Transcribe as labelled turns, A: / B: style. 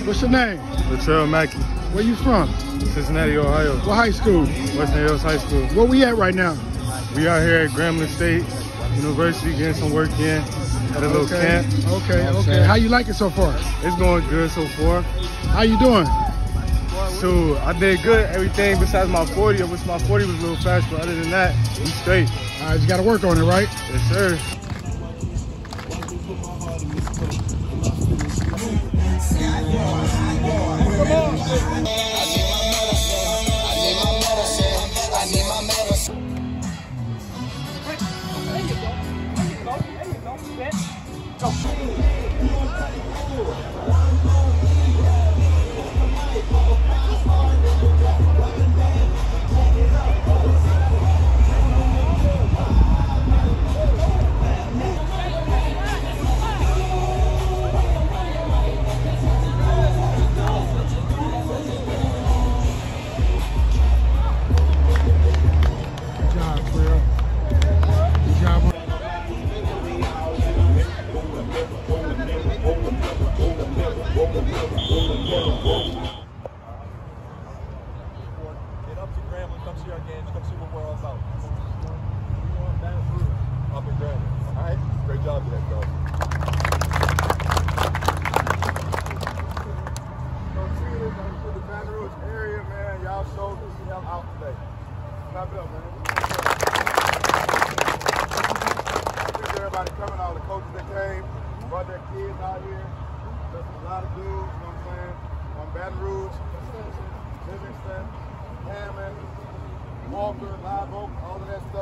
A: What's your name?
B: Latrell Mackey.
A: Where you from?
B: Cincinnati, Ohio.
A: What high school?
B: Western Hills High School.
A: Where we at right now?
B: We out here at Grambling State University getting some work in at a little camp.
A: Okay. How you like it so far?
B: It's going good so far.
A: How you doing?
B: So I did good everything besides my 40. I wish my 40 was a little faster, but other than that, we straight.
A: All right, you got to work on it, right?
B: Yes, sir.
C: Everybody coming, all the coaches that came, brought their kids out here. There's a lot of dudes, you know what I'm saying? From Baton Rouge, Livingston, Hammond, Walker, Live Oak, all of that stuff.